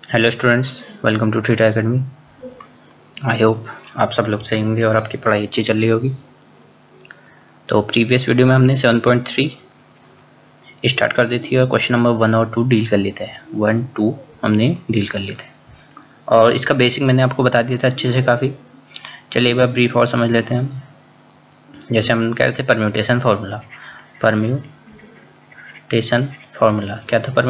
Hello students, welcome to theta academy. I hope आप सब लोग सही होंगे और आपकी पढ़ाई अच्छी चल रही होगी। तो प्रीवियस वीडियो में हमने 7.3 स्टार्ट कर दी थी और क्वेश्चन नंबर 1 और 2 डील कर लेते हैं। 1, 2 हमने डील कर लिए थे और इसका बेसिक मैंने आपको बता दिया था अच्छे से काफ़ी। चलिए एक बार ब्रीफ और समझ लेते हैं। जैसे हम कह रहे थे परम्यूटेशन फार्मूला। परम्यूटेशन फार्मूला क्या था?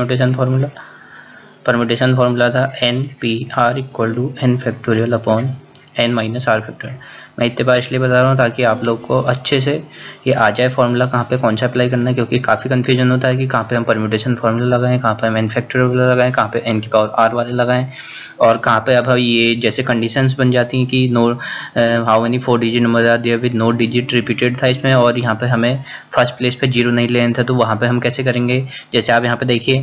परम्यूटेशन फार्मूला था NPR equal to n factorial upon n minus r factorial. मैं इतने बार इसलिए बता रहा हूँ ताकि आप लोग को अच्छे से ये आ जाए फार्मूला कहाँ पे कौन सा अप्लाई करना है, क्योंकि काफ़ी कंफ्यूजन होता है कि कहाँ पे हम परम्यूटेशन फार्मूला लगाएं, कहाँ पे हम n फैक्टोरियल वाला लगाएं, कहाँ पे n की पावर r वाले लगाएं और कहाँ पे अब ये जैसे कंडीशंस बन जाती हैं कि no how many 4 digit number are there with no digit repeated था इसमें और यहाँ पे हमें फर्स्ट प्लेस पे 0 नहीं लेना था, तो वहाँ पे हम कैसे करेंगे? जैसे आप यहाँ पे देखिए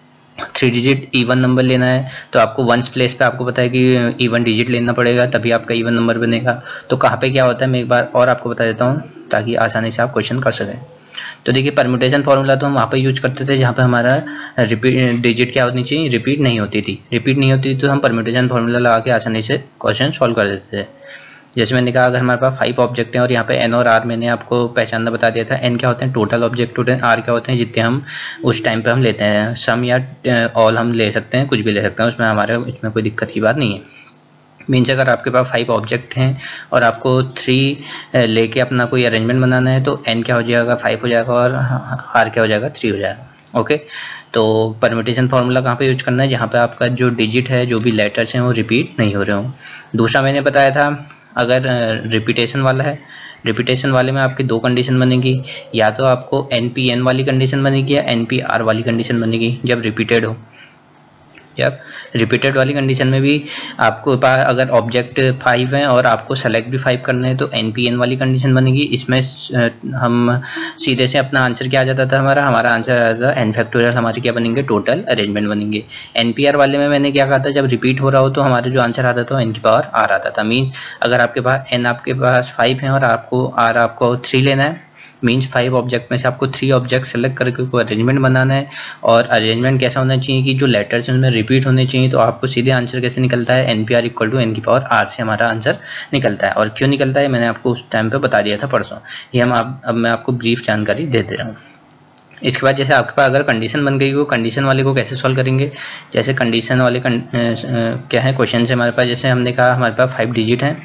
3 डिजिट इवन नंबर लेना है तो आपको वंस प्लेस पे आपको पता है कि इवन डिजिट लेना पड़ेगा तभी आपका इवन नंबर बनेगा। तो कहाँ पे क्या होता है मैं एक बार और आपको बता देता हूँ ताकि आसानी से आप क्वेश्चन कर सकें। तो देखिए परम्यूटेशन फार्मूला तो हम वहाँ पे यूज करते थे जहाँ पे हमारा रिपीट डिजिट क्या होनी चाहिए, रिपीट नहीं होती थी तो हम परम्यूटेशन फार्मूला लगा के आसानी से क्वेश्चन सॉल्व कर देते थे। जैसे मैंने कहा अगर हमारे पास 5 ऑब्जेक्ट हैं और यहाँ पे n और r मैंने आपको पहचानना बता दिया था। n क्या होते हैं? टोटल ऑब्जेक्ट होते हैं। r क्या होते हैं? जितने हम उस टाइम पे हम लेते हैं। सम या ऑल हम ले सकते हैं, कुछ भी ले सकते हैं, इसमें कोई दिक्कत की बात नहीं है। मीन्स अगर आपके पास 5 ऑब्जेक्ट हैं और आपको 3 लेके अपना कोई अरेंजमेंट बनाना है तो n क्या हो जाएगा? 5 हो जाएगा और r क्या हो जाएगा? 3 हो जाएगा। ओके, तो परम्यूटेशन फार्मूला कहाँ पे यूज करना है? जहाँ पे आपका जो डिजिट है, जो भी लेटर्स हैं वो रिपीट नहीं हो रहे हों। दूसरा मैंने बताया था अगर रिपीटेशन वाला है, रिपीटेशन वाले में आपकी 2 कंडीशन बनेगी, या तो आपको NPN वाली कंडीशन बनेगी या NPR वाली कंडीशन बनेगी जब रिपीटेड हो। जब रिपीटेड वाली कंडीशन में भी आपको पास अगर ऑब्जेक्ट 5 हैं और आपको सेलेक्ट भी 5 करना है तो NPN वाली कंडीशन बनेगी। इसमें हम सीधे से अपना आंसर क्या आ जाता था? हमारा आंसर आ जाता था n फैक्टोरियल हमारे क्या बनेंगे? टोटल अरेंजमेंट बनेंगे। NPR वाले में मैंने क्या कहा था? जब रिपीट हो रहा हो तो हमारे जो आंसर आता था n की पावर r आता था। मीन्स अगर आपके पास 5 है और आपको 3 लेना है, मीन्स 5 ऑब्जेक्ट में से आपको 3 ऑब्जेक्ट सेलेक्ट करके कोई अरेंजमेंट बनाना है और अरेंजमेंट कैसा होना चाहिए कि जो लेटर्स हैं उसमें रिपीट होने चाहिए। तो आपको सीधे आंसर कैसे निकलता है? NPR इक्वल टू n की पावर r से हमारा आंसर निकलता है। और क्यों निकलता है मैंने आपको उस टाइम पे बता दिया था परसों। ये अब मैं आपको ब्रीफ जानकारी दे रहा हूँ। इसके बाद जैसे आपके पास अगर कंडीशन बन गई हो, कंडीशन वाले को कैसे सॉल्व करेंगे? जैसे कंडीशन वाले क्या है क्वेश्चन से हमारे पास, जैसे हमने कहा हमारे पास 5 डिजिट हैं,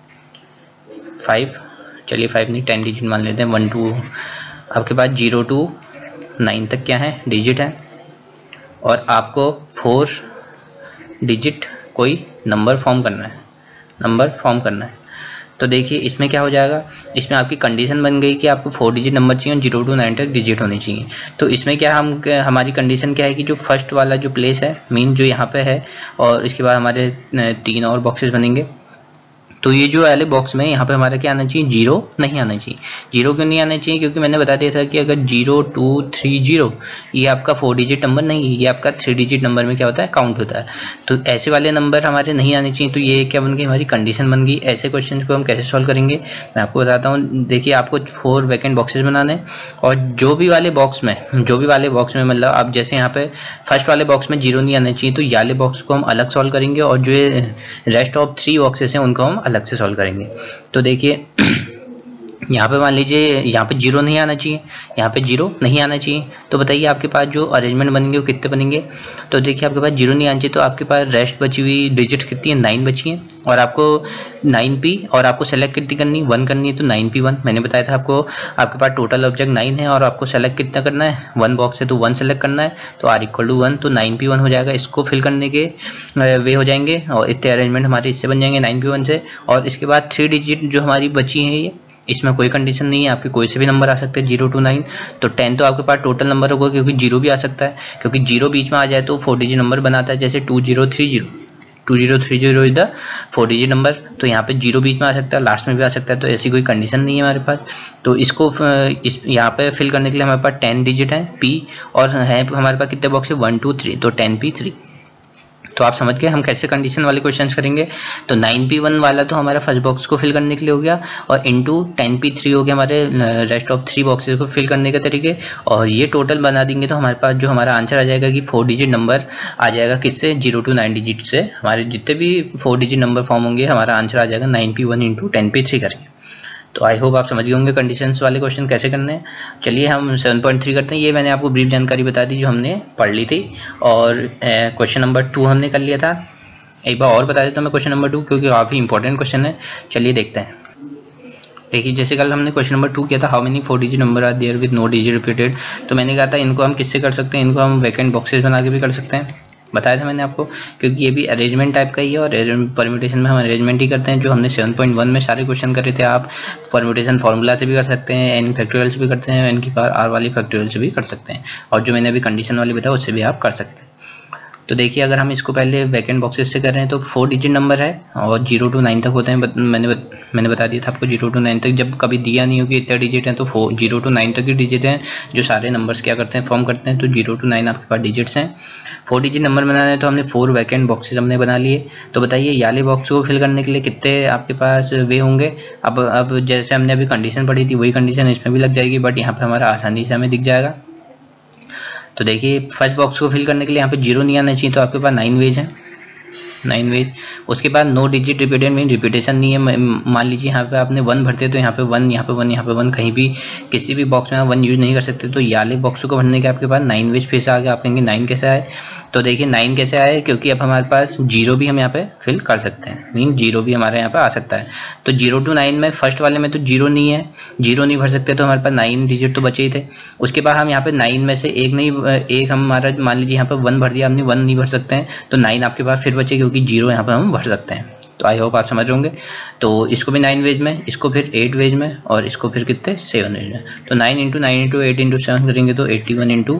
5 चलिए 5 नहीं 10 डिजिट मान लेते हैं। 1 2 आपके पास 0 to 9 तक क्या है? डिजिट है और आपको 4 डिजिट कोई नंबर फॉर्म करना है। तो देखिए इसमें क्या हो जाएगा? इसमें आपकी कंडीशन बन गई कि आपको 4 डिजिट नंबर चाहिए और 0 to 9 तक डिजिट होनी चाहिए। तो इसमें क्या हमारी कंडीशन क्या है कि जो फर्स्ट वाला जो प्लेस है मीन जो यहाँ पे है और इसके बाद हमारे 3 और बॉक्सेस बनेंगे। तो ये जो वाले बॉक्स में यहाँ पे हमारा क्या आना चाहिए? 0 नहीं आना चाहिए। 0 क्यों नहीं आना चाहिए? क्योंकि मैंने बता दिया था कि अगर 0 2 3 0 ये आपका 4 डिजिट नंबर नहीं, ये आपका 3 डिजिट नंबर में क्या होता है? काउंट होता है। तो ऐसे वाले नंबर हमारे नहीं आने चाहिए। तो ये क्या बन गई? हमारी कंडीशन बन गई। ऐसे क्वेश्चन को हम कैसे सॉल्व करेंगे मैं आपको बताता हूँ। देखिए आपको 4 वैकेंट बॉक्सेस बनाने और जो भी वाले बॉक्स में मतलब आप जैसे यहाँ पे फर्स्ट वाले बॉक्स में 0 नहीं आना चाहिए तो ये वाले बॉक्स को हम अलग सॉल्व करेंगे और जो रेस्ट ऑफ 3 बॉक्सेस हैं उनको हम अलग से सॉल्व करेंगे। तो देखिए यहाँ पे मान लीजिए यहाँ पे 0 नहीं आना चाहिए, यहाँ पे 0 नहीं आना चाहिए। तो बताइए आपके पास जो अरेंजमेंट बनेंगे वो कितने बनेंगे? तो देखिए आपके पास 0 नहीं आना चाहिए तो आपके पास रेस्ट बची हुई डिजिट कितनी है? 9 बची है और आपको 9p और आपको सेलेक्ट कितनी करनी? 1 करनी है। तो 9p1 मैंने बताया था आपको। आपके पास टोटल ऑब्जेक्ट 9 है और आपको सेलेक्ट कितना करना है? 1 बॉक्स है तो 1 सेलेक्ट करना है। तो r इक्वल टू 1 तो 9p1 हो जाएगा। इसको फिल करने के वे हो जाएंगे और इतने अरेंजमेंट हमारे इससे बन जाएंगे 9p1 से। और इसके बाद 3 डिजिट जो हमारी बची है ये इसमें कोई कंडीशन नहीं है, आपके कोई से भी नंबर आ सकते हैं 0 to 9। तो 10 तो आपके पास टोटल नंबर होगा क्योंकि 0 भी आ सकता है, क्योंकि 0 बीच में आ जाए तो 4 डिजिट नंबर बनाता है। जैसे 2030 इज द 4 डिजिट नंबर। तो यहाँ पे 0 बीच में आ सकता है, लास्ट में भी आ सकता है। तो ऐसी कोई कंडीशन नहीं है हमारे पास। तो इसको यहाँ पे फिल करने के लिए हमारे पास 10 डिजिट है p और है हमारे पास कितने बॉक्स है? 1 2 3 तो 10p3। तो आप समझ गए हम कैसे कंडीशन वाले क्वेश्चंस करेंगे। तो 9p1 वाला तो हमारा फर्स्ट बॉक्स को फिल करने के लिए हो गया, और इनटू 10p3 हो गया हमारे रेस्ट ऑफ 3 बॉक्सेस को फिल करने के तरीके। और ये टोटल बना देंगे तो हमारे पास जो हमारा आंसर आ जाएगा कि 4 डिजिट नंबर आ जाएगा, किससे 0 to 9 डिजिट से। हमारे जितने भी 4 डिजिट नंबर फॉर्म होंगे हमारा आंसर आ जाएगा 9p1 इंटू 10p3 करके। तो आई होप आप समझ गए होंगे कंडीशंस वाले क्वेश्चन कैसे करने हैं। चलिए हम 7.3 करते हैं। ये मैंने आपको ब्रीफ जानकारी बता दी जो हमने पढ़ ली थी, और क्वेश्चन नंबर 2 हमने कर लिया था। एक बार और बता देता हूँ मैं क्वेश्चन नंबर 2, क्योंकि काफ़ी इंपॉर्टेंट क्वेश्चन है। चलिए देखते हैं। देखिए जैसे कल हमने क्वेश्चन नंबर 2 किया था, how many 4 digit number are there with no digit repeated. तो मैंने कहा था इनको हम किससे कर सकते हैं, इनको हम वैकेंट बॉक्सेस बना के भी कर सकते हैं, बताया था मैंने आपको, क्योंकि ये भी अरेंजमेंट टाइप का ही है, और परम्यूटेशन में हम अरेंजमेंट ही करते हैं जो हमने 7.1 में सारे क्वेश्चन करे थे। आप परम्यूटेशन फार्मूला से भी कर सकते हैं, n फैक्टोरियल से भी करते हैं, n की पावर r वाली फैक्टोरियल से भी कर सकते हैं, और जो मैंने अभी कंडीशन वाली बताया उससे भी आप कर सकते हैं। तो देखिए अगर हम इसको पहले वैकेंट बॉक्सेस से कर रहे हैं तो 4 डिजिट नंबर है और 0 to 9 तक होते हैं। मैंने बता दिया था आपको 0 to 9 तक, जब कभी दिया नहीं हो कि इतने डिजिट हैं तो 0 to 9 तक ही डिजिट हैं जो सारे नंबर्स क्या करते हैं फॉर्म करते हैं। तो 0 to 9 आपके पास डिजिट्स हैं। 4 डिजिट नंबर बनाना है तो हमने 4 वैकेंट बॉक्सेस हमने बना लिए। तो बताइए ये वाले बॉक्स को फिल करने के लिए कितने आपके पास वे होंगे। अब जैसे हमने अभी कंडीशन पढ़ी थी वही कंडीशन इसमें भी लग जाएगी, बट यहाँ पे हमारा आसानी से हमें दिख जाएगा। तो देखिए फर्स्ट बॉक्स को फिल करने के लिए यहाँ पे 0 नहीं आना चाहिए, तो आपके पास 9 वेज है, 9 वेज। उसके बाद no digit repeated mean repetition नहीं है। मान लीजिए यहाँ पे आपने 1 भरते तो यहाँ पे 1, यहाँ पे 1, यहाँ पे 1, कहीं भी किसी भी बॉक्स में आप 1 यूज नहीं कर सकते। तो ये वाले बॉक्स को भरने के आपके पास 9 वेज फिर से आ गया। आप कहेंगे 9 कैसे आए, तो देखिए 9 कैसे आए, क्योंकि अब हमारे पास 0 भी हम यहाँ पे फिल कर सकते हैं, मीन 0 भी हमारे यहाँ पे आ सकता है। तो 0 to 9 में फर्स्ट वाले में तो 0 नहीं है, 0 नहीं भर सकते, तो हमारे पास 9 डिजिट तो बचे ही थे। उसके बाद हम यहाँ पे 9 में से एक हमारा मान लीजिए यहाँ पे 1 भर दिया हमने, 1 नहीं भर सकते हैं, तो 9 आपके पास फिर बचे, क्योंकि 0 यहाँ पे हम भर सकते हैं। तो आई होप आप समझ होंगे। तो इसको भी 9 वेज में, इसको फिर 8 वेज में, और इसको फिर कितने 7 वेज में। तो 9 × 9 × 8 × 7 करेंगे तो 81 ×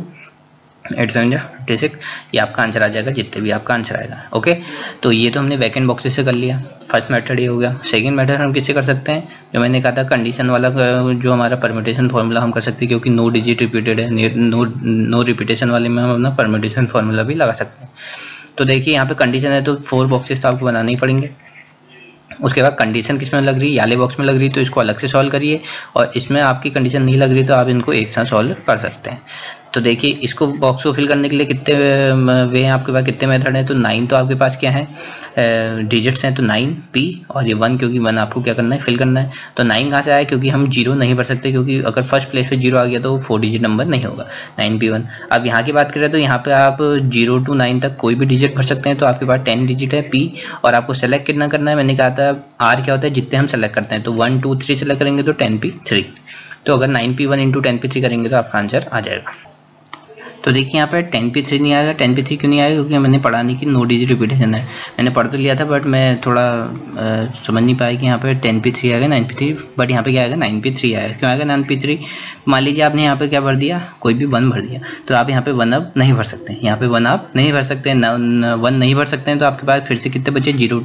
8 7 56, ये आपका आंसर आ जाएगा, जितने भी आपका आंसर आएगा। ओके, तो ये तो हमने वैकेंट बॉक्सेस से कर लिया। फर्स्ट मेथड ये हो गया। सेकंड मेथड हम किससे कर सकते हैं, जो मैंने कहा था कंडीशन वाला, जो हमारा परम्यूटेशन फार्मूला हम कर सकते हैं, क्योंकि नो डिजिट रिपीटेड है, नो रिपीटेशन वाले में हम अपना परम्यूटेशन फार्मूला भी लगा सकते हैं। तो देखिए यहाँ पे कंडीशन है तो 4 बॉक्सेस तो आपको बनाने ही पड़ेंगे। उसके बाद कंडीशन किस में लग रही है, वाले बॉक्स में लग रही है, तो इसको अलग से सॉल्व करिए, और इसमें आपकी कंडीशन नहीं लग रही तो आप इनको एक साथ सॉल्व कर सकते हैं। तो देखिए इसको बॉक्स को फिल करने के लिए कितने वे हैं आपके पास, कितने मेथड हैं। तो 9 तो आपके पास क्या है, डिजिट्स हैं, तो 9p और ये 1, क्योंकि 1 आपको क्या करना है, फिल करना है। तो 9 कहाँ से आया, क्योंकि हम 0 नहीं भर सकते, क्योंकि अगर फर्स्ट प्लेस पे 0 आ गया तो 4 डिजिट नंबर नहीं होगा, 9p1। अब यहाँ की बात करें तो यहाँ पे आप 0 to 9 तक कोई भी डिजिट भर सकते हैं। तो आपके पास 10 डिजिट है p, और आपको सेलेक्ट कितना करना है, मैंने कहा था r क्या होता है, जितने हम सेलेक्ट करते हैं। तो 1 2 3 सेलेक्ट करेंगे तो 10p3। तो अगर 9p1 × 10p3 करेंगे तो आपका आंसर आ जाएगा। तो देखिए यहाँ पे 10p3 नहीं आएगा। 10p3 क्यों नहीं आएगा, क्योंकि मैंने पढ़ा नहीं कि नो डिजिट रिपीटेशन है। मैंने पढ़ तो लिया था, बट मैं थोड़ा समझ नहीं पाया कि यहाँ पे 10p3 आएगा 9p3, बट यहाँ पे क्या आएगा 9p3 आएगा। क्यों आएगा 9p3, मान लीजिए आपने यहाँ पे क्या भर दिया, कोई भी 1 भर दिया, तो आप यहाँ पे 1 अब नहीं भर सकते, यहाँ पे 1 आप नहीं भर सकते, 1 नहीं भर सकते हैं। तो आपके पास फिर से कितने बचे, 0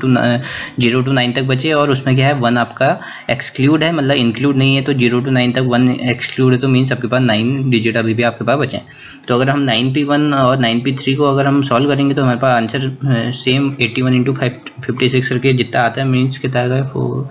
to 9 तक बचे, और उसमें क्या है 1 आपका एक्सक्लूड है, मतलब इंक्लूड नहीं है। तो 0 to 9 तक 1 एक्सक्लूड है, तो मीन्स आपके पास 9 डिजिट अभी भी आपके पास बचे। तो अगर हम 9p1 और 9p3 को अगर हम सॉल्व करेंगे तो हमारे पास आंसर सेम 81 × 56 करके जितना आता है, मीन्स कितना आएगा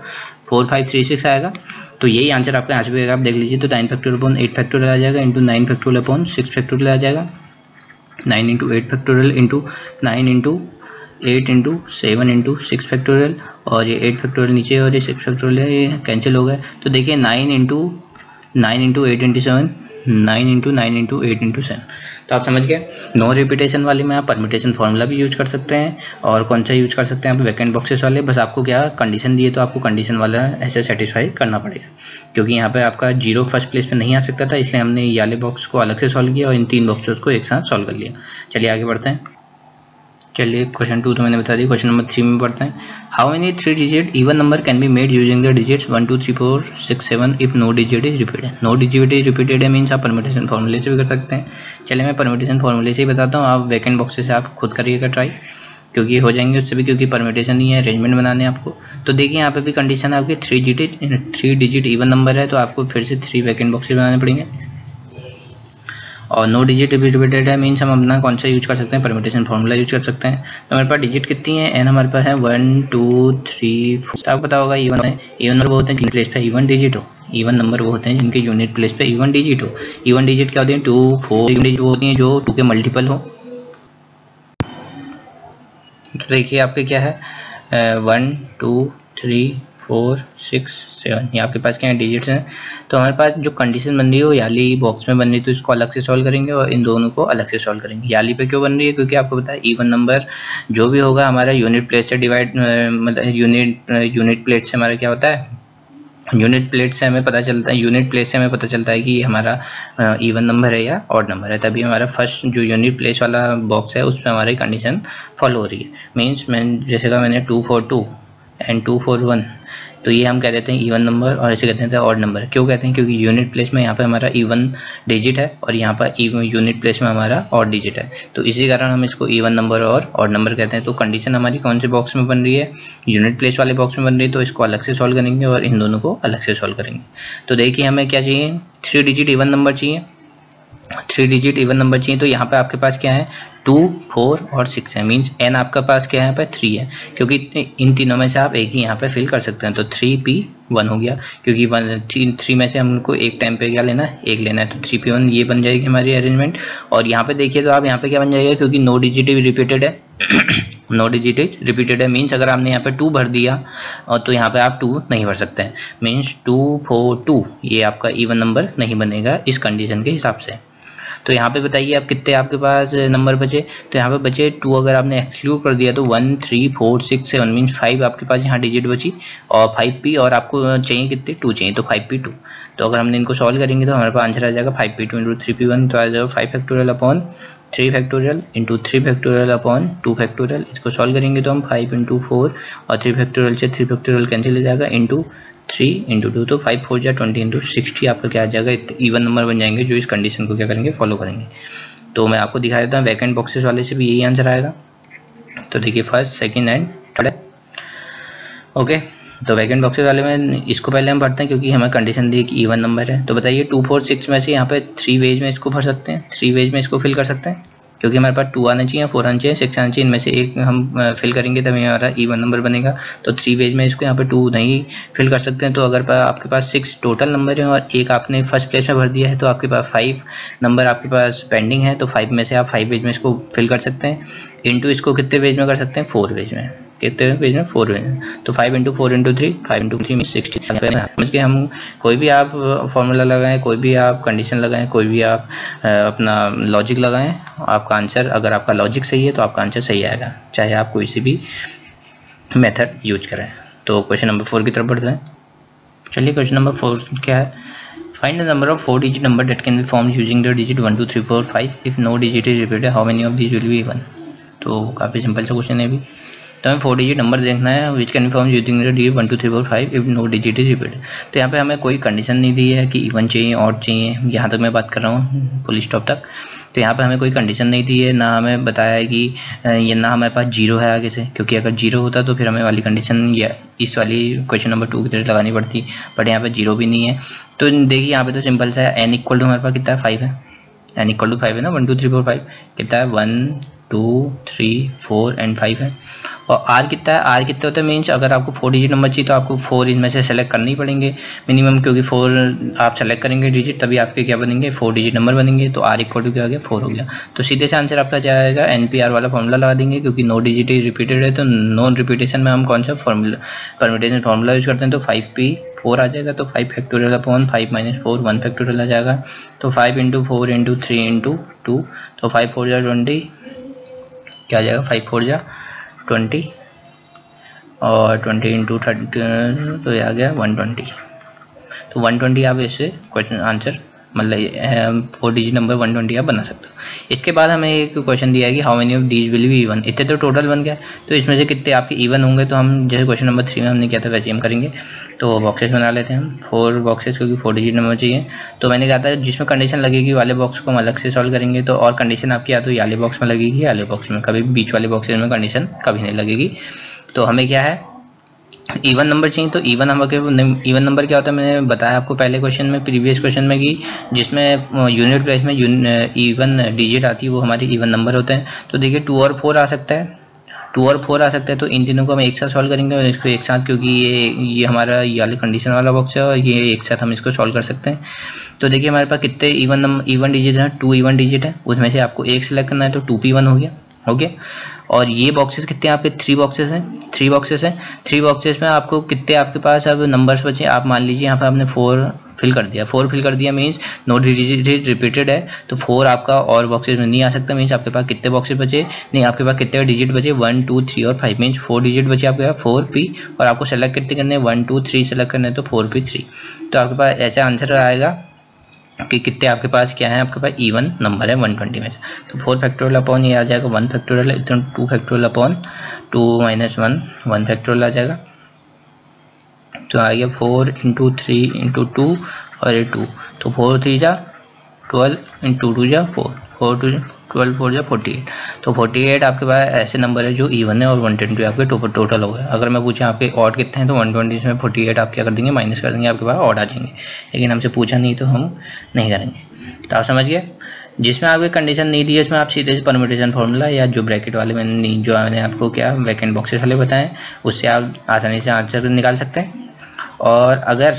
4536 आएगा। तो यही आंसर आपका यहाँ से भी आप देख लीजिए। तो 9 फैक्टोरियल 8 फैक्टोरियल आ जाएगा, इंटू 9 फैक्टोरियल 6 फैक्टोरियल आ जाएगा, 9 × 8 फैक्टोरियल इंटू 9 × 8 × 7 × 6 फैक्टोरियल, और ये 8 फैक्टोरियल नीचे और ये 6 फैक्टोरियल है, ये कैंसिल हो गए। तो देखिए 9 × 8 × 7, 9 × 9 × 8 × 7। तो आप समझ गए। नो रिपीटेशन वाले में आप परम्यूटेशन फार्मूला भी यूज कर सकते हैं, और कौन सा यूज कर सकते हैं आप वैकेंट बॉक्सेस वाले। बस आपको क्या कंडीशन दिए तो आपको कंडीशन वाला ऐसे सेटिस्फाई करना पड़ेगा, क्योंकि यहाँ पे आपका 0 फर्स्ट प्लेस पे नहीं आ सकता था, इसलिए हमने ये वाले बॉक्स को अलग से सॉल्व किया और इन 3 बॉक्सेस को एक साथ सॉल्व कर लिया। चलिए आगे बढ़ते हैं। चलिए क्वेश्चन 2 तो मैंने बता दिया। क्वेश्चन नंबर 3 में पढ़ते हैं। How many 3 digit even number can be made using the digits 1 2 3 4 6 7 if no digit is repeated. No digit is repeated है मीन्स आप परम्यूटेशन फार्मूले से भी कर सकते हैं। चलिए मैं परम्यूटेशन फार्मूले से ही बताता हूँ, आप वैकेंट बॉक्सेस से आप खुद करिएगा ट्राई, क्योंकि हो जाएंगे उससे भी, क्योंकि परम्यूटेशन नहीं है, अरेंजमेंट बनाने आपको। तो देखिए यहाँ पे भी कंडीशन है आपकी 3 डिजिट इवन नंबर है, तो आपको फिर से 3 वैकेंट बॉक्सेस बनाने पड़ेंगे। और नो डिजिट रिपीटेड है मीन्स हम अपना कौन सा यूज कर सकते हैं, परम्यूटेशन फार्मूला यूज कर सकते हैं। तो हमारे पास डिजिट कितनी है, एन हमारे पास है 1 2 3 4। तो आपको पता होगा इवन है, इवन नंबर वो होते हैं जिनके प्लेस पे इवन डिजिट हो, इवन नंबर वो होते हैं जिनके यूनिट प्लेस पे इवन डिजिट हो। इवन डिजिट क्या होती है, 2 4 इवन डिजिट वो होती हैं जो 2 के मल्टीपल हो। तो देखिए आपके क्या है 1 2 3 4 6 7, ये आपके पास क्या है डिजिट्स हैं। तो हमारे पास जो कंडीशन बन रही है वो याली बॉक्स में बन रही है, तो इसको अलग से सॉल्व करेंगे और इन दोनों को अलग से सॉल्व करेंगे। याली पे क्यों बन रही है, क्योंकि आपको पता है इवन नंबर जो भी होगा हमारा यूनिट प्लेस से डिवाइड, मतलब यूनिट प्लेस से हमारा क्या होता है, यूनिट प्लेस से हमें पता चलता है कि ये हमारा इवन नंबर है या ऑड नंबर है। तभी हमारा फर्स्ट जो यूनिट प्लेस वाला बॉक्स है उस पर हमारी कंडीशन फॉलो हो रही है। मीन्स जैसे कहा मैंने 2 4 2 एंड 2 4 1, तो ये हम कह देते हैं इवन नंबर और ऐसे कहते हैं ऑड नंबर। क्यों कहते हैं, क्योंकि यूनिट प्लेस में यहाँ पे हमारा इवन डिजिट है और यहाँ पर यूनिट प्लेस में हमारा ऑड डिजिट है, तो इसी कारण हम इसको इवन नंबर और ऑड नंबर कहते हैं। तो कंडीशन हमारी कौन से बॉक्स में बन रही है, यूनिट प्लेस वाले बॉक्स में बन रही है, तो इसको अलग से सॉल्व करेंगे और इन दोनों को अलग से सॉल्व करेंगे। तो देखिए हमें क्या चाहिए, 3 डिजिट इवन नंबर चाहिए, 3 डिजिट इवन नंबर चाहिए। तो यहाँ पे आपके पास क्या है 2 4 और 6 है, मीन्स n आपका पास क्या है यहाँ पे 3 है, क्योंकि इन तीनों में से आप एक ही यहाँ पे फिल कर सकते हैं। तो 3p1 हो गया, क्योंकि 3 में से हमको एक टाइम पे क्या लेना है, एक लेना है, तो 3p1 ये बन जाएगी हमारी अरेंजमेंट। और यहाँ पे देखिए तो आप यहाँ पे क्या बन जाएगा, क्योंकि नो डिजिट रिपीटेड है नो डिजिट रिपीटेड है, मीन्स अगर आपने यहाँ पे 2 भर दिया और तो यहाँ पे आप 2 नहीं भर सकते हैं, मीन्स 2 4 2 ये आपका इवन नंबर नहीं बनेगा इस कंडीशन के हिसाब से। तो यहाँ पे बताइए आप कितने आपके पास नंबर बचे, तो यहाँ पे बचे 2, अगर आपने एक्सक्लूड कर दिया तो 1 3 4 6 7 मीन्स 5 आपके पास यहाँ डिजिट बची और 5p, और आपको चाहिए कितने 2 चाहिए, तो 5p2। तो अगर हमने इनको सॉल्व करेंगे तो हमारे पास आंसर आ जाएगा 5p2 इंटू 3p1, तो आ जाएगा 5 factorial upon 3 factorial into 3 factorial upon 2 factorial. इसको सॉल्व करेंगे तो हम 5 इंटू 4 और 3 फैक्टोरियल से 3 फैक्टोरियल कैंसिल हो जाएगा इंटू 3 इंटू 2, तो 5 4 जा 20 इंटू 60 आपका क्या आ जाएगा, इवन नंबर बन जाएंगे जो इस कंडीशन को क्या करेंगे फॉलो करेंगे। तो मैं आपको दिखा देता हूँ वैकेंट बॉक्सेस वाले से भी यही आंसर आएगा। तो देखिए first second and third, okay. तो वैकेंट बॉक्सेस वाले में इसको पहले हम भरते हैं क्योंकि हमें कंडीशन दी कि इवन नंबर है। तो बताइए 2 4 6 में से यहाँ पे 3 वेज में इसको भर सकते हैं, 3 वेज में इसको फिल कर सकते हैं, क्योंकि हमारे पास 2 आना चाहिए, 4 आना चाहिए, 6 आना चाहिए, इनमें से एक हम फिल करेंगे तभी हमारा इवन नंबर बनेगा। तो 3 वेज में इसको यहाँ पे 2 नहीं फिल कर सकते हैं। तो अगर आपके पास 6 टोटल नंबर है और एक आपने फर्स्ट प्लेस में भर दिया है तो आपके पास 5 नंबर आपके पास पेंडिंग है, तो 5 में से आप 5 वेज में इसको फिल कर सकते हैं। इंटू इसको कितने वेज में कर सकते हैं, 4 वेज में, कितने पेज में 4 वेज में, तो 5 इंटू 4 इंटू 3 5 इंटू 3 60। समझ के हम कोई भी आप फॉर्मूला लगाएं, कोई भी आप कंडीशन लगाएं, कोई भी आप अपना लॉजिक लगाएं, आपका आंसर, अगर आपका लॉजिक सही है तो आपका आंसर सही आएगा, चाहे आप कोई सी भी मेथड यूज करें। तो क्वेश्चन नंबर 4 की तरफ बढ़ते हैं। चलिए क्वेश्चन नंबर 4 क्या है, find the number of 4 digit number that can be formed using the digit 1 2 3 4 5 if no digit is repeated how many of these will be even. तो काफ़ी सिंपल सा क्वेश्चन है भी। तो हमें 4 डिजिट नंबर देखना है which can form using the digit 1 2 3 4 5 if no digit is repeated. तो यहाँ पे हमें कोई कंडीशन नहीं दी है कि इवन चाहिए ऑड चाहिए, यहाँ तक मैं बात कर रहा हूँ फुल स्टॉप तक। तो यहाँ पे हमें कोई कंडीशन नहीं दी है, ना हमें बताया है कि ये ना हमारे पास 0 है आगे से, क्योंकि अगर 0 होता तो फिर हमें वाली कंडीशन या इस वाली क्वेश्चन नंबर 2 की तरह लगानी पड़ती, बट यहाँ पे 0 भी नहीं है। तो देखिए यहाँ पे तो सिंपल सा है, n इक्वल टू हमारे पास कितना है 5 है, n इक्वल टू 5 है ना, 1 2 3 4 5 कितना है 1 2 3 4 एंड 5 है। और r कितना है, r कितने होते हैं, मीन्स अगर आपको 4 डिजिट नंबर चाहिए तो आपको 4 इनमें से सेलेक्ट करने ही पड़ेंगे मिनिमम, क्योंकि 4 आप सेलेक्ट करेंगे डिजिट तभी आपके क्या बनेंगे 4 डिजिट नंबर बनेंगे। तो r इक्वल टू क्या हो गया 4 हो गया। तो सीधे से आंसर आपका जाएगा NPR वाला फॉर्मूला लगा देंगे, क्योंकि नो डिजिट रिपीटेड है तो नॉन रिपीटेशन में हम कौन सा फॉर्मूला परम्यूटेशन फॉर्मूला यूज करते हैं। तो 5p 4 आ जाएगा, तो 5 फैक्टोरियल अपॉन 5 माइनस 4 1 फैक्टोरियल आ जाएगा। तो 5 इंटू 4 इंटू 3 इंटू 2, तो 5 4 जा 20 क्या आ जाएगा 5 4 जा 20 और 20 इंटू 30 तो ये आ गया 120। तो 120 आप ऐसे क्वेश्चन आंसर मतलब 4 डिजिट नंबर 120 आप बना सकते हो। इसके बाद हमें एक क्वेश्चन दिया है कि how many of these will be even. इतने तो टोटल बन गया, तो इसमें से कितने आपके इवन होंगे। तो हम जैसे क्वेश्चन नंबर 3 में हमने किया था वैसे हम करेंगे। तो बॉक्सेस बना लेते हैं हम 4 बॉक्सेस, क्योंकि 4 डिजिट नंबर चाहिए। तो मैंने कहा था जिसमें कंडीशन लगेगी वाले बॉक्स को हम अलग से सॉल्व करेंगे। तो और कंडीशन आपकी या तो वाले बॉक्स में लगेगी, वाले बॉक्स में, कभी बीच वाले बॉक्सेस में कंडीशन कभी नहीं लगेगी। तो हमें क्या है इवन नंबर चाहिए तो इवन नंबर क्या होता है, मैंने बताया आपको पहले क्वेश्चन में, प्रीवियस क्वेश्चन में, कि जिसमें यूनिट प्लेस में इवन डिजिट आती है वो हमारी इवन नंबर होते हैं। तो देखिए 2 और 4 आ सकता है, 2 और 4 आ सकता है, तो इन तीनों को हम एक साथ सॉल्व करेंगे और इसको एक साथ, क्योंकि ये हमारा ये वाले कंडीशन वाला बॉक्स है और ये एक साथ हम इसको सॉल्व कर सकते हैं। तो देखिए हमारे पास कितने इवन डिजिट हैं, 2 इवन डिजिट है, उसमें से आपको एक सिलेक्ट करना है, तो 2p1 हो गया। और ये बॉक्सेस कितने हैं आपके, 3 बॉक्सेस हैं, 3 बॉक्सेस हैं। 3 बॉक्सेस में आपको कितने आपके पास अब नंबर्स बचे, आप मान लीजिए यहाँ पर आपने 4 फिल कर दिया, 4 फिल कर दिया मीन्स नो डिजिट रिपीटेड है, तो 4 आपका और बॉक्सेस में नहीं आ सकता। मीन्स आपके पास कितने बॉक्सेस बचे, नहीं आपके पास कितने डिजिट बचे, 1 2 3 और 5, मीन्स 4 डिजिट बचे आपके पास 4p, और आपको सेलेक्ट कितने करने हैं, 1 2 3 सेलेक्ट करने हैं, तो 4p3। तो आपके पास ऐसा आंसर आएगा कि कितने आपके पास क्या है, आपके पास इवन नंबर है 120 में से। तो 4 फैक्टोरियल अपॉन ये आ जाएगा 1 फैक्टोरियल, इतना 2 फैक्टोरियल अपॉन 2 - 1 फैक्टोरियल आ जाएगा। तो आ गया 4 × 3 × 2 और ये 2, तो 4 3 जा 12 × 2 जा 4, 4 2 12 4 जा 48। तो 48 आपके पास ऐसे नंबर है जो इवन है और 120 आपके टोटल हो गए। अगर मैं पूछा आपके ऑड कितने हैं, तो 120 में 48 आप क्या कर देंगे, माइनस कर देंगे, आपके पास ऑड आ जाएंगे। लेकिन हमसे पूछा नहीं तो हम नहीं करेंगे। तो आप समझ गए, जिसमें आपकी कंडीशन नहीं दी है इसमें आप सीधे से परम्यूटेशन फार्मूला या जो ब्रैकेट वाले मैंने आपको क्या वैकेंट बॉक्सेस वाले बताएं, उससे आप आसानी से आंसर निकाल सकते हैं। और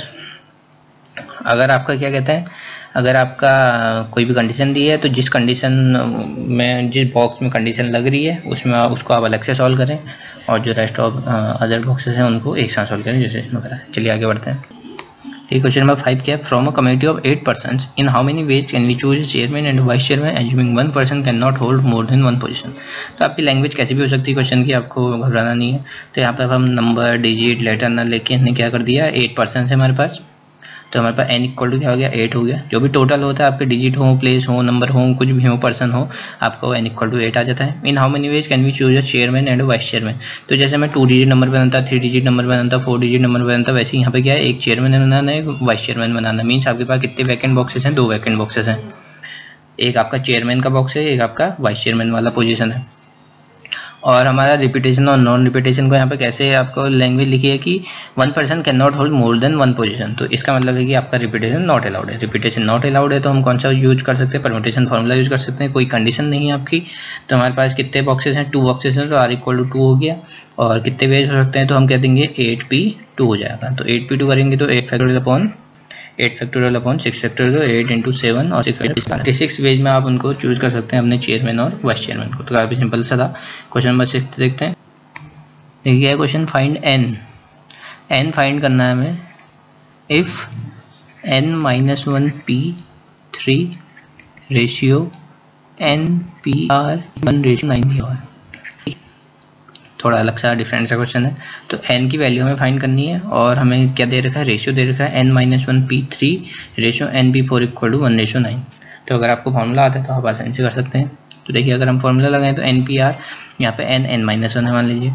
अगर आपका क्या कहते हैं, अगर आपका कोई भी कंडीशन दी है तो जिस कंडीशन में, जिस बॉक्स में कंडीशन लग रही है उसमें उसको आप अलग से सॉल्व करें, और जो रेस्ट ऑफ अदर बॉक्सेस हैं उनको एक साथ सॉल्व करें, जैसे इसमें करा। चलिए आगे बढ़ते हैं। ठीक, क्वेश्चन नंबर 5 क्या है, from a committee of 8 persons in how many ways can we choose chairman and vice chairman assuming 1 person can not hold more than 1 position. तो आपकी लैंग्वेज कैसी भी हो सकती है क्वेश्चन की, आपको घबराना नहीं है। तो यहाँ पर हम नंबर डिजिट लेटर न लेके हमने क्या कर दिया, 8 पर्सन है हमारे पास, तो हमारे पास n इक्वल टू क्या हो गया, 8 हो गया। जो भी टोटल होता है आपके डिजिट हो, प्लेस हो, नंबर हो, कुछ भी हो, पर्सन हो, आपको n इक्वल टू 8 आ जाता है। In how many ways can we choose a chairman and vice chairman. तो जैसे मैं 2 डिजिट नंबर बनाता, 3 डिजिट नंबर बनाता, 4 डिजिट नंबर बनाता, वैसे यहाँ पे क्या है, एक चेयरमैन बनाना है, एक वाइस चेयरमैन बनाना। मीन्स आपके पास कितने वैकेंट बॉक्सेस हैं, 2 वैकेंट बॉक्सेस हैं, एक आपका चेयरमैन का बॉक्स है, एक आपका वाइस चेयरमैन वाला पोजीशन है। और हमारा रिपीटेशन और नॉन रिपीटेशन को यहाँ पे कैसे आपको लैंग्वेज लिखी है कि 1 person can not hold more than 1 position. तो इसका मतलब है कि आपका रिपीटेशन नॉट अलाउड है। रिपीटेशन नॉट अलाउड है तो हम कौन सा यूज कर सकते हैं, परम्यूटेशन फार्मूला यूज कर सकते हैं। कोई कंडीशन नहीं है आपकी, तो हमारे पास कितने बॉक्सेस हैं, 2 बॉक्सेस हैं, तो r इक्वल टू 2 हो गया। और कितने वेज हो सकते हैं, तो हम कह देंगे 8p2 हो जाएगा। तो 8p2 करेंगे तो 8 फैक्टोरियल अपॉन 6 फैक्टोरियल, 8 × 7 और 6 वेज में आप उनको चूज कर सकते हैं अपने चेयरमैन और वाइस चेयरमैन को। तो काफ़ी सिंपल सा था। क्वेश्चन नंबर 6 देखते हैं। देखिए क्वेश्चन, फाइंड n फाइंड करना है हमें if n - 1p3 ratio npr 1:9 दिया हुआ है। थोड़ा अलग सा डिफरेंट सा क्वेश्चन है। तो n की वैल्यू हमें फाइंड करनी है और हमें क्या दे रखा है, रेशियो दे रखा है n - 1p3 ratio np4 equal to 1:9। तो अगर आपको फार्मूला आता है तो आप आसानी से कर सकते हैं। तो देखिए अगर हम फार्मूला लगाएं तो npr, यहाँ पे n - 1 है मान लीजिए,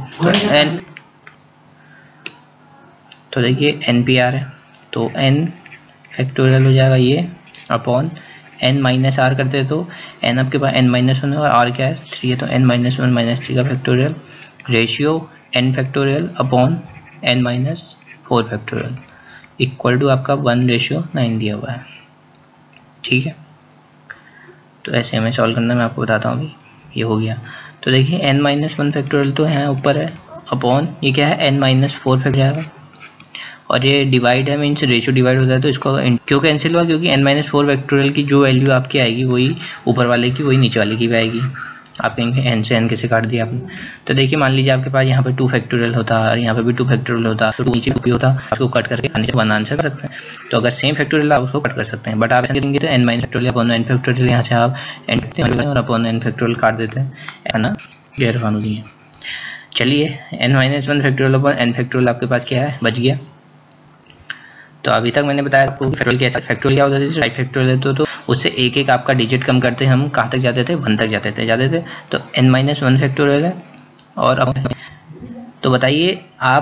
तो देखिए npr है तो n फैक्टोरियल हो जाएगा ये अपॉन n - r करते हैं तो n आपके पास n - 1 है और r क्या है 3 है, तो n - 1 - 3 का factorial ratio n factorial upon n - 4 factorial equal to आपका 1:9 दिया हुआ है। ठीक है, तो ऐसे हमें सॉल्व करना, मैं आपको बताता हूँ अभी। ये हो गया। तो देखिए n - 1 फैक्टोरियल तो है ऊपर है, अपॉन ये क्या है n - 4 फैक्टोरियल, और ये डिवाइड है, मीन्स रेशियो डिवाइड होता है तो इसको क्यों कैंसिल हुआ, क्योंकि n - 4 फैक्टोरियल की जो वैल्यू आपकी आएगी वही ऊपर वाले की वही नीचे वाले की भी आएगी। आप कहेंगे n से n कैसे काट दिया आपने। तो देखिए मान लीजिए आपके पास यहाँ पे 2 फैक्टोरियल होता और यहाँ पे भी 2 फैक्टोरियल होता, तो नीचे भी होता, उसको कट करके नीचे 1 आंसर कर सकते हैं। तो अगर सेम फैक्टोरियल आप उसको कट कर सकते हैं, बट आप ऐसा करेंगे तो n - factorial upon n factorial, यहाँ से आप n और अपॉन n फैक्टोरियल काट देते हैं, है ना, गैर कानूनी है। चलिए n - 1 factorial upon n factorial आपके पास क्या है, बच गया। तो अभी तक मैंने बताया आपको फैक्टोरियल कैसा, फैक्टोरियल क्या होता है, राइट फैक्टोरियल तो उससे एक एक आपका डिजिट कम करते हम कहाँ तक जाते थे, 1 तक जाते थे। तो n - 1 फैक्टोरियल है। और अब तो बताइए आप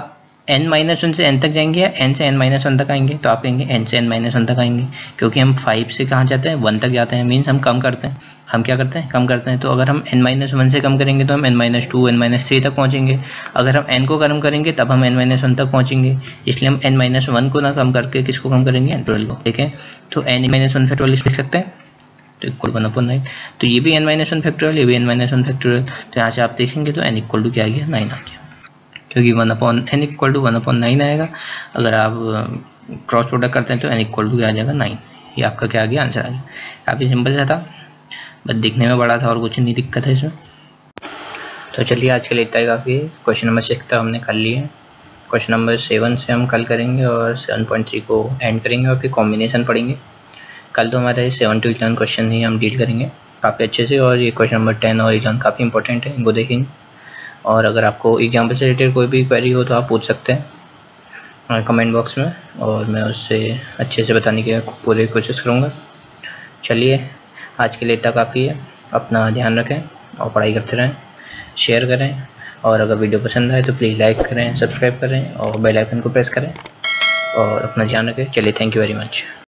n-1 से n तक जाएंगे या n से n-1 तक आएंगे, तो आप कहेंगे n से n-1 तक आएंगे, क्योंकि हम 5 से कहाँ जाते हैं 1 तक जाते हैं, मीन्स हम कम करते हैं, हम क्या करते हैं कम करते हैं। तो अगर हम n-1 से कम करेंगे तो हम n-2 n-3 तक पहुँचेंगे, अगर हम n को कम करेंगे तब हम n-1 तक पहुँचेंगे, इसलिए हम n-1 को ना कम करके किसको कम करेंगे, n-12 को। ठीक है, तो n-1 फैक्टोरियल लिख सकते हैं, तो इक्वल 1/9। तो ये भी n-1 फैक्टोरियल, ये भी n-1 फैक्टोरियल, तो यहाँ से आप देखेंगे तो n इक्वल टू क्या आ गया, 9 आ गया, क्योंकि 1/n इक्वल टू 1/9 आएगा। अगर आप क्रॉस प्रोडक्ट करते हैं तो n इक्वल टू क्या आ जाएगा, 9। ये आपका क्या आ गया, आंसर आ गया। काफ़ी सिंपल सा था, बस दिखने में बड़ा था और कुछ नहीं दिक्कत है इसमें। तो चलिए आज के लिए इतना ही काफ़ी है। क्वेश्चन नंबर 6 तक हमने कर लिए। क्वेश्चन नंबर 7 से हम कल करेंगे और 7.3 को एंड करेंगे और फिर कॉम्बिनेशन पढ़ेंगे। कल तो हमारे 7 to 11 क्वेश्चन ही हम डील करेंगे काफ़ी अच्छे से, और ये क्वेश्चन नंबर 10 और 11 काफ़ी इंपॉर्टेंट है, इनको देखेंगे। और अगर आपको एग्जाम्पल से रिलेटेड कोई भी क्वेरी हो तो आप पूछ सकते हैं कमेंट बॉक्स में, और मैं उससे अच्छे से बताने की पूरी कोशिश करूँगा। चलिए आज के लिए इतना काफ़ी है। अपना ध्यान रखें और पढ़ाई करते रहें, शेयर करें, और अगर वीडियो पसंद आए तो प्लीज़ लाइक करें, सब्सक्राइब करें और बेल आइकन को प्रेस करें, और अपना ध्यान रखें। चलिए, थैंक यू वेरी मच।